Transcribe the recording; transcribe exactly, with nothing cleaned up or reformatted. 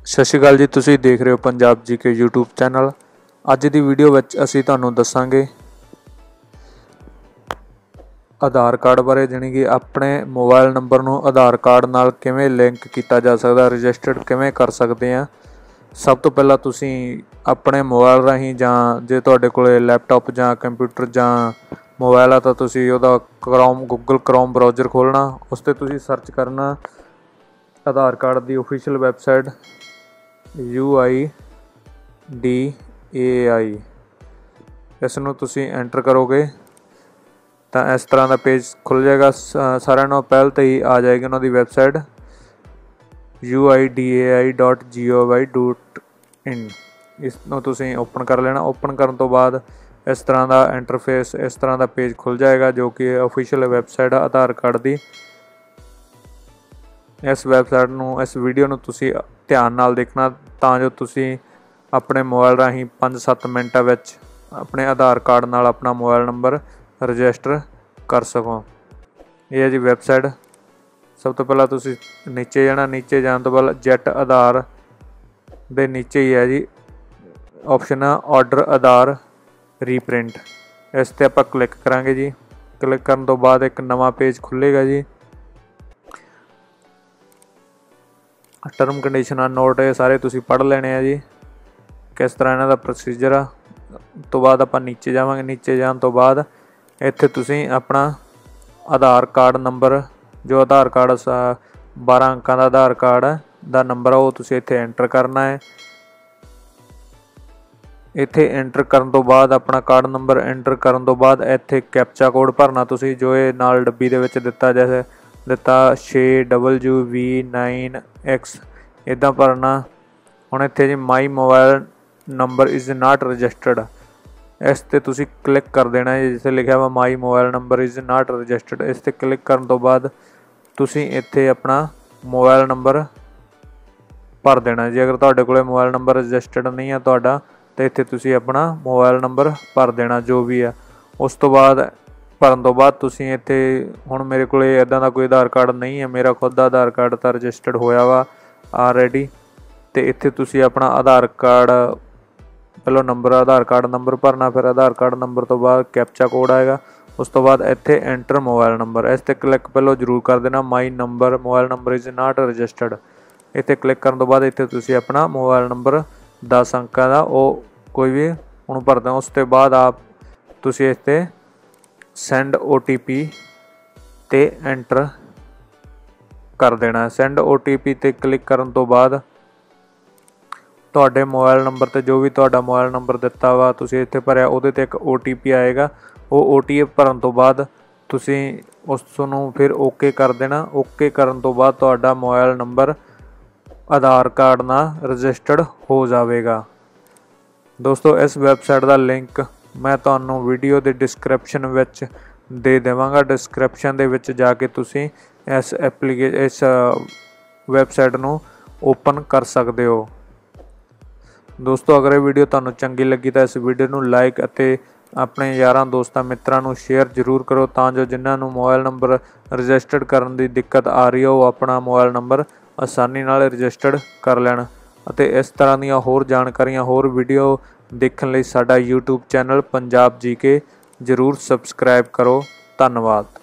सत श्री अकाल जी, तुसीं देख रहे हो पंजाब जी के यूट्यूब चैनल। अज की वीडियो विच असीं तुहानूं दस्सांगे आधार कार्ड बारे, जानी कि अपने मोबाइल नंबर नूं आधार कार्ड नाल किवें लिंक किया जा सकदा, रजिस्टर्ड किवें कर सकते हैं। सब तो पहला तुसीं अपने मोबाइल राहीं जां जे तुहाडे कोले लैपटॉप जां कंप्यूटर जां मोबाइल है तो तुसीं उहदा क्रोम गूगल क्रोम ब्राउज़र खोलना, उस ते तुसीं सर्च करना आधार कार्ड की official website U I D A I. इसनूं तुसीं एंटर करोगे तो इस तरह का पेज खुल जाएगा। सारिਆਂ नालों पहल तो ही आ जाएगी उन्होंने website U I D A I dot G O Y dot in. इसनूं तुसीं ओपन कर लेना। ओपन करने तो बाद इस तरह का इंटरफेस, इस तरह का पेज खुल जाएगा जो कि ऑफिशियल वैबसाइट है आधार कार्ड की। इस वैबसाइट नूं, इस वीडियो नूं तुसीं ध्यान नाल देखना तां जो तुसीं अपने मोबाइल राहीं पाँच सत्त मिनटां विच अपने आधार कार्ड नाल अपना मोबाइल नंबर रजिस्टर कर सको। ये है जी वैबसाइट। सब तो पहला तुसीं नीचे जाना। नीचे जाने तो बाद जैट आधार दे नीचे ही है जी ऑप्शन है ऑर्डर आधार रीप्रिंट। इस ते आपां क्लिक करांगे जी। क्लिक करने तो बाद एक नवा पेज खुलेगा जी। टर्म कंडीशन नोट ये सारे तुसीं पढ़ लेने हैं जी, किस तरह इन्हां दा प्रोसीजर आ। तो बाद आपां नीचे जावांगे। नीचे जाने तो बाद इत्थे तुसीं अपना आधार कार्ड नंबर, जो आधार कार्ड बारह अंकां दा आधार कार्ड दा नंबर है वो तुसीं इत्थे एंटर करना है। इत्थे एंटर करन तो बाद अपना कार्ड नंबर एंटर करन तो बाद इत्थे कैप्चा कोड भरना तुसीं, जो ये नाल डब्बी दे विच दिता जैसे दिता छे डबलयू वी नाइन एक्स इदा भरना। हुण इत्थे जी my mobile number is not registered, इस ते तुसीं क्लिक कर देना है जिसे लिखा हुआ my mobile number is not registered. इस ते क्लिक करन तो बाद तुसीं इत्थे अपना मोबाइल नंबर भर देना जी। अगर तुहाडे कोले मोबाइल नंबर रजिस्टर्ड नहीं है तुहाडा तो इत्थे तुसीं अपना मोबाइल नंबर भर देना जो भी है। उस तो बाद भरन तो बाद तुसीं इत्थे, हुण मेरे कोले इदां दा कोई आधार कार्ड नहीं है, मेरा खुद दा आधार कार्ड तो रजिस्टर्ड होया वा ऑलरेडी। तो इत्थे तुसीं अपना आधार कार्ड पहलों नंबर आधार कार्ड नंबर भरना, फिर आधार कार्ड नंबर तो बाद कैप्चा कोड आएगा। उस तो बाद इत्थे एंटर मोबाइल नंबर, इस ते क्लिक पहलों जरूर कर देना my number mobile number is not registered. इत्थे क्लिक करन तो बाद इत्थे तुसीं अपना मोबाइल नंबर दस अंकां दा वो कोई भी हुण भर दें। उस तो बाद आप तुसीं इत्थे सेंड ओ टी पी ते एंटर कर देना। सेंड ओ टी पी ते क्लिक करन तो बाद तुहाडे मोबाइल नंबर ते जो भी तुहाडा मोबाइल नंबर दिता वा तुसीं इत्थे भरिया उहदे ते एक ओ टी पी आएगा। वो ओ टी पी भरन तो बाद तुसीं उसनूं फिर ओके कर देना। ओके करन तो बाद तुहाडा मोबाइल नंबर आधार कार्ड नाल रजिस्टर्ड हो जाएगा। दोस्तों इस वैबसाइट का लिंक मैं तुहानूं वीडियो के डिस्क्रिप्शन विच दे देवांगा। डिस्क्रिप्शन दे विच जाके तुसीं इस एप्लीके इस वैबसाइट नूं ओपन कर सकते हो। दोस्तों अगर ये वीडियो तुहानूं चंगी लगी तो इस वीडियो नूं लाइक अते अपने यारां दोस्तां मित्रां नूं शेयर जरूर करो तां जो जिन्हां नूं मोबाइल नंबर रजिस्टर्ड करन दी दिक्कत आ रही है वो अपना मोबाइल नंबर आसानी नाल रजिस्टर्ड कर लैण। ਅਤੇ इस तरह ਦੀਆਂ ਹੋਰ ਜਾਣਕਾਰੀਆਂ ਹੋਰ ਵੀਡੀਓ ਦੇਖਣ ਲਈ ਸਾਡਾ यूट्यूब चैनल पंजाब जी के जरूर सबसक्राइब करो। धन्यवाद।